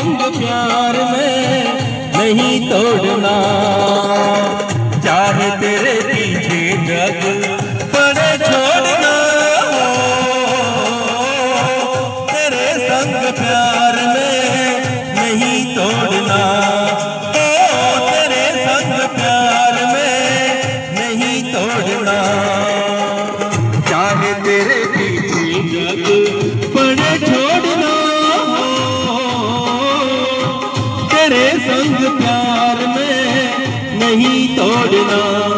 संग प्यार में नहीं तोड़ना। चाहे तेरे पीछे जग पड़े छोड़ना, तेरे संग प्यार में नहीं तोड़ना। तेरे संग प्यार में नहीं तोड़ना। चाहे तेरे पीछे जग पड़े छोड़ना, तेरे संग प्यार में नहीं तोड़ना।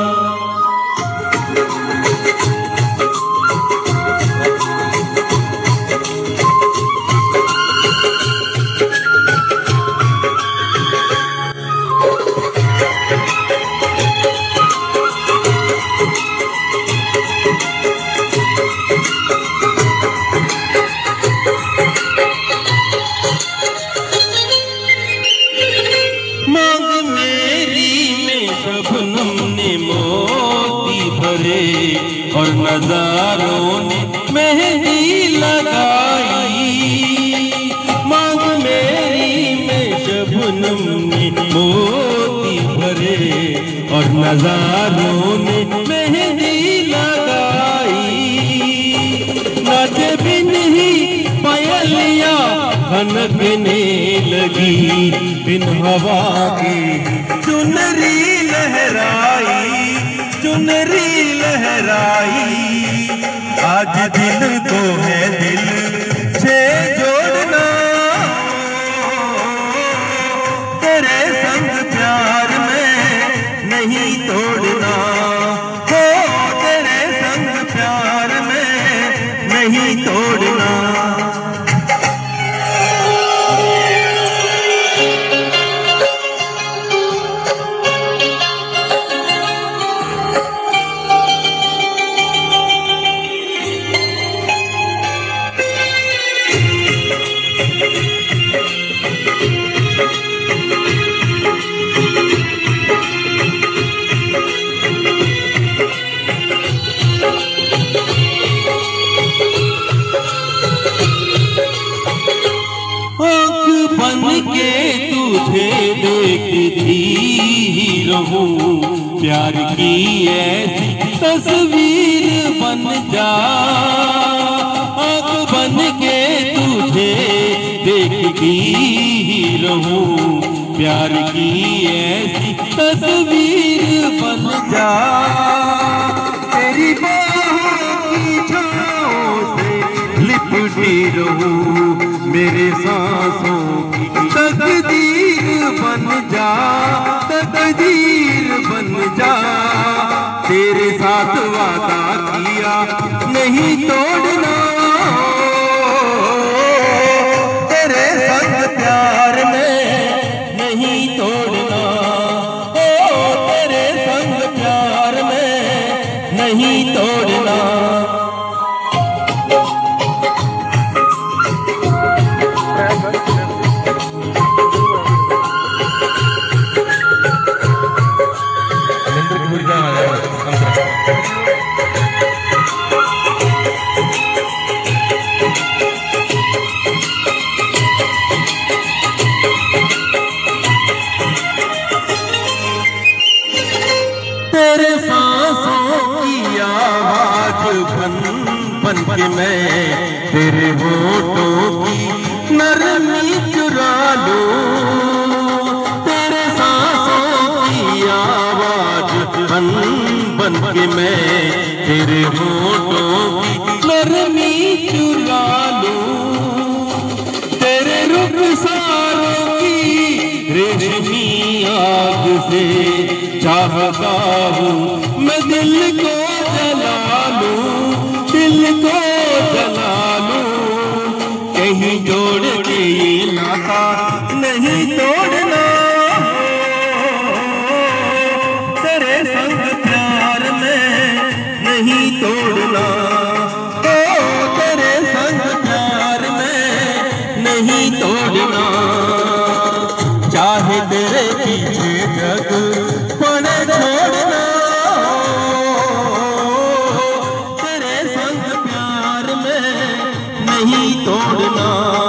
और नजारों ने मेहंदी लगाई, मांग मेरी में शबनम ने मोती भरे और नजारों ने मेहंदी लगाई। नाचे बिन ही पायलिया खनकने लगी, बिन हवा की चुनरी लहराई, चुनरी लहराई। आज दिल को है दिल से जोड़ना, तेरे संग प्यार में नहीं तोड़ना। हो तेरे संग प्यार में नहीं तोड़ना। के तुझे देखती रहूं, प्यार की ऐसी तस्वीर बन जा। आँख बन के तुझे देखती रहूं, प्यार की ऐसी तस्वीर बन जा। तेरी बाहों की छाँव से लिपटी रहूं, मेरे सांसों की तकदीर बन जा, तकदीर बन जा। तेरे साथ वादा किया नहीं तोड़ना, तेरे संग प्यार में नहीं तोड़ना। ओ तेरे संग प्यार में नहीं तोड़ना। तेरे सांसों की आवाज बन के मैं तेरे होठों की नरमी चुरा लूं। तेरे सांसों की आवाज बन के मैं तेरे होठों की नरमी चुरा लूं। तेरे रुखसारों की रेशमी आग से चाहता हूँ मैं दिल को जला लूं, दिल को जला लूं। कहीं जोड़ के ये नाता नहीं तोड़ना, तेरे संग प्यार में नहीं तोड़ना। ओ तेरे संग प्यार में नहीं तोड़ना। चाहे तेरे पीछे जग पड़े छोड़ना, तेरे संग प्यार में नहीं तोड़ना।